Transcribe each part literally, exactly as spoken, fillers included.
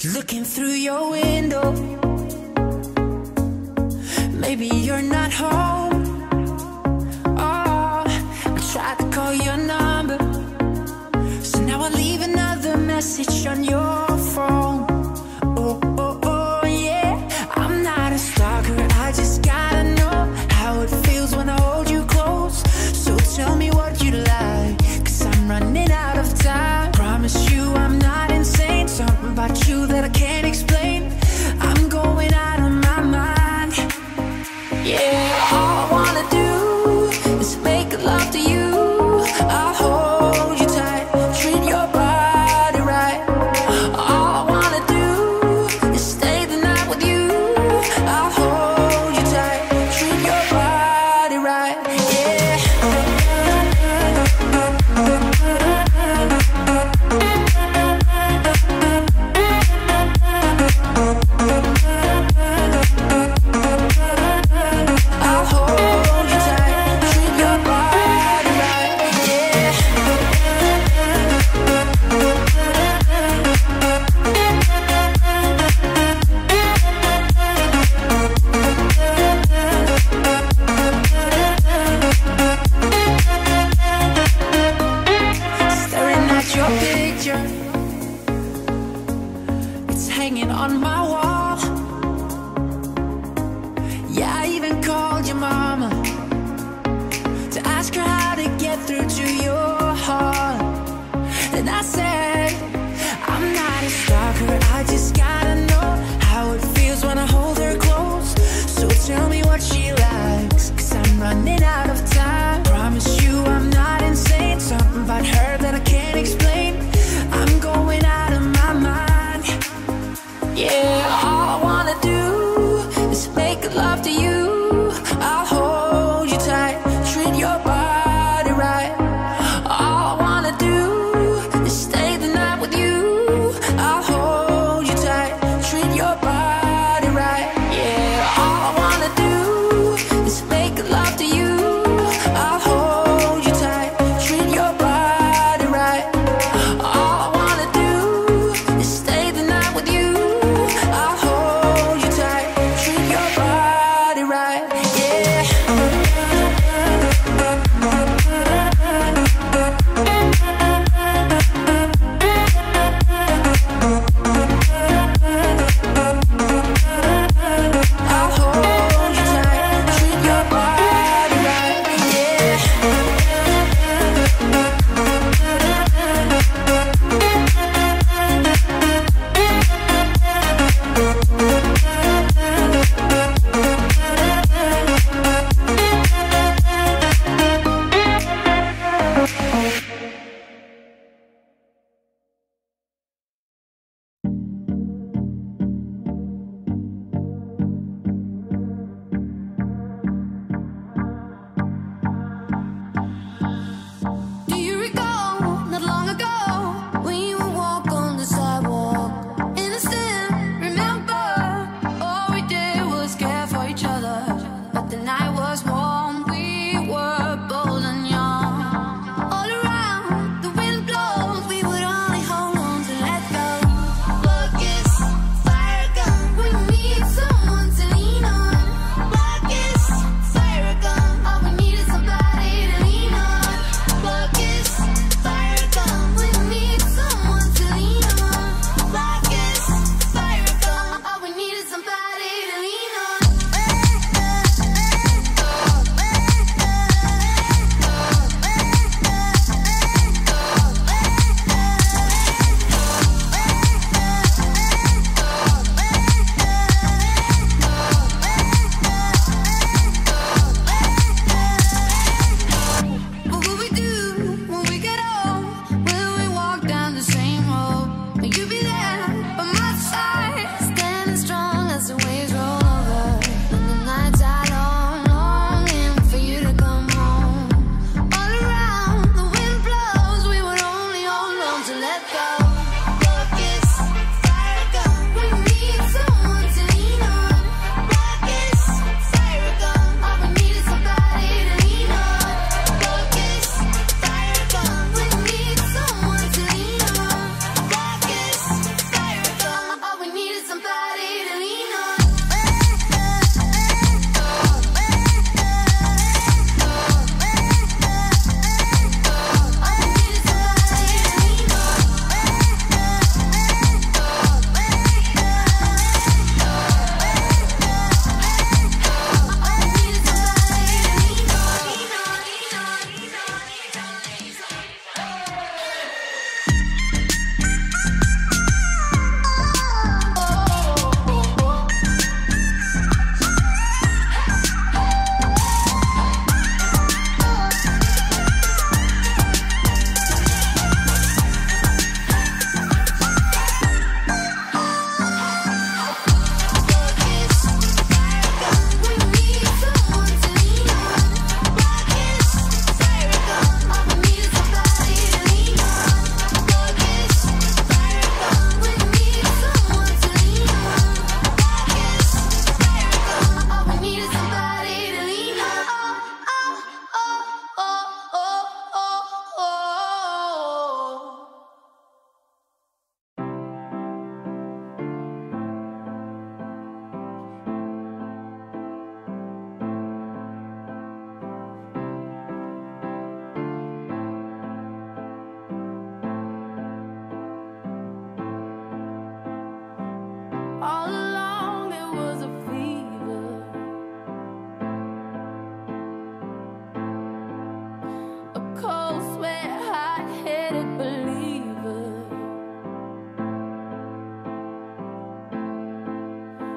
Looking through your window, maybe you're not home. Oh, I tried to call your number, so now I leave another message on your phone. Oh, oh, oh, yeah. I'm not a stalker, I just gotta know how it feels when I hold you close. So tell me what you like, cause I'm running out of time. Promise you I'm not insane, something about you that I can't explain. I'm going out of my mind. Yeah, all I wanna do is make love to you. I'll hold you tight, treat your body right. All I wanna do is stay the night with you. I'll hold you tight, treat your body right. Yeah. I'll hold you tight, treat your body right. Yeah. Staring at your picture, it's hanging on my wall. Yeah, I even called your mama to ask her how to get through to your heart. And I said, I'm not a stalker, I just gotta know how it feels when I hold her close. So tell me what she likes, cause I'm running out of time. Promise you I'm not insane, something about her that I can't explain. I'm going out of my mind. Yeah.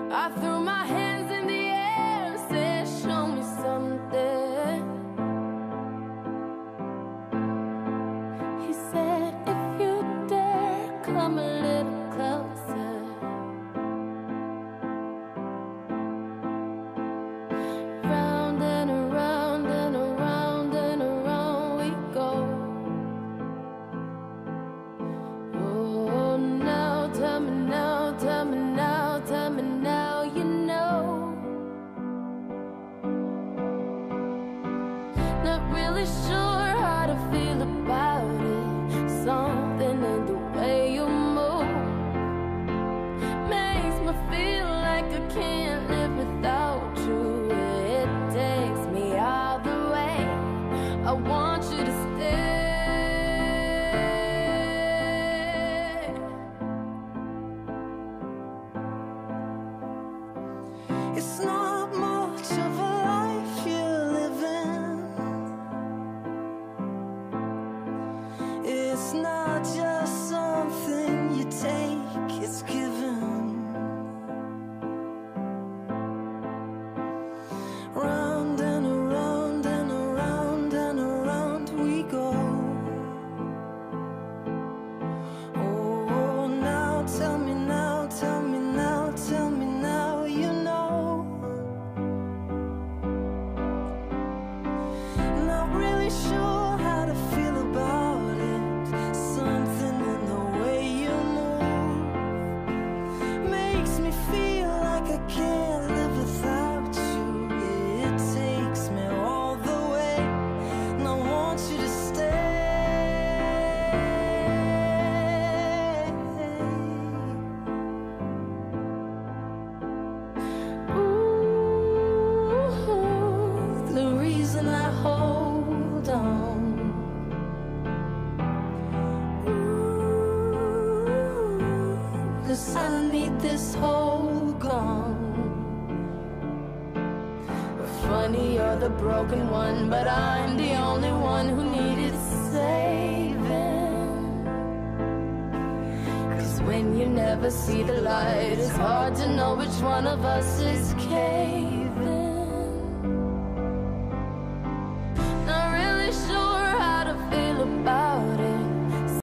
I threw my hands in the air and said, show me something. He said, if you dare, come a little closer. Round and around and around and around we go. Oh, now tell me now, tell me now, tell me now you know. Not really sure how to feel about it. Something in the way you move makes me feel like I can't live without you. It takes me all the way. I want you to stay. It's not much of a life you're living. It's not just something you take, it's given. Round and around and around and around we go. Oh, now tell me now, tell me now, tell me now you know. Not really sure how to feel about it. Something in the way you move makes me feel like I can't live without you. It takes me all the way, and I want you to stay. Ooh, the reason I hold on. Ooh, 'cause I need this hole gone. Funny, you're the broken one, but I'm the only one who needed saving. 'Cause when you never see the light, it's hard to know which one of us is caving.